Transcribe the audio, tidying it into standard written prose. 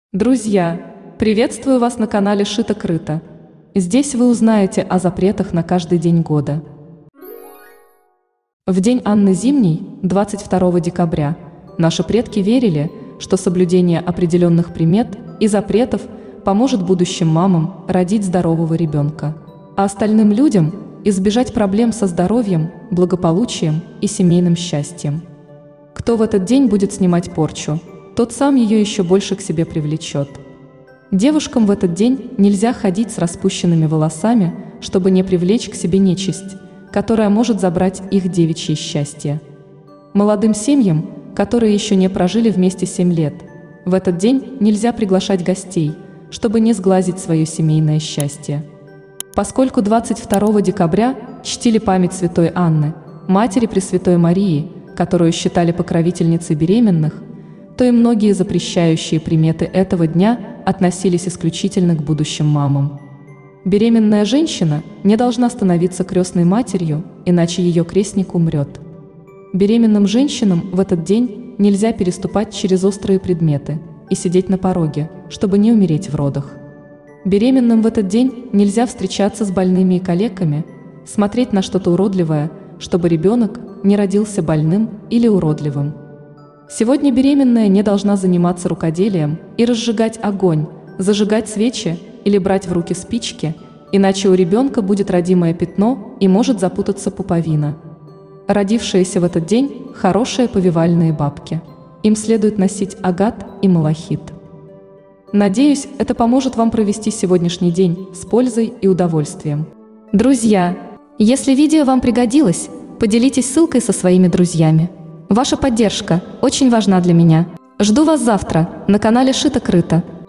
Друзья, приветствую вас на канале Шито-Крыто. Здесь вы узнаете о запретах на каждый день года. В день Анны Зимней, 22 декабря, наши предки верили, что соблюдение определенных примет и запретов поможет будущим мамам родить здорового ребенка, а остальным людям избежать проблем со здоровьем, благополучием и семейным счастьем. Кто в этот день будет снимать порчу, тот сам ее еще больше к себе привлечет. Девушкам в этот день нельзя ходить с распущенными волосами, чтобы не привлечь к себе нечисть, которая может забрать их девичье счастье. Молодым семьям, которые еще не прожили вместе 7 лет, в этот день нельзя приглашать гостей, чтобы не сглазить свое семейное счастье. Поскольку 22 декабря чтили память святой Анны, матери Пресвятой Марии, которую считали покровительницей беременных, то и многие запрещающие приметы этого дня относились исключительно к будущим мамам. Беременная женщина не должна становиться крестной матерью, иначе ее крестник умрет. Беременным женщинам в этот день нельзя переступать через острые предметы и сидеть на пороге, чтобы не умереть в родах. Беременным в этот день нельзя встречаться с больными и калеками, смотреть на что-то уродливое, чтобы ребенок не родился больным или уродливым. Сегодня беременная не должна заниматься рукоделием и разжигать огонь, зажигать свечи или брать в руки спички, иначе у ребенка будет родимое пятно и может запутаться пуповина. Родившиеся в этот день – хорошие повивальные бабки. Им следует носить агат и малахит. Надеюсь, это поможет вам провести сегодняшний день с пользой и удовольствием. Друзья, если видео вам пригодилось, поделитесь ссылкой со своими друзьями. Ваша поддержка очень важна для меня. Жду вас завтра на канале Шито-Крыто.